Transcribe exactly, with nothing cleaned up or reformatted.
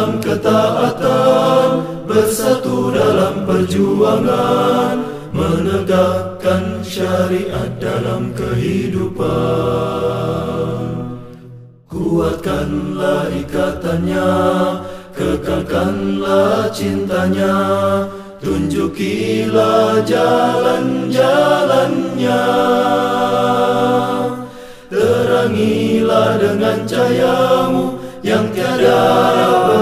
dalam ketaatan, bersatu dalam perjuangan, menegakkan syariat dalam kehidupan. Kuatkanlah ikatannya, kekalkanlah cintanya, tunjukilah jalan-jalannya. Terangilah dengan cahayamu yang tiada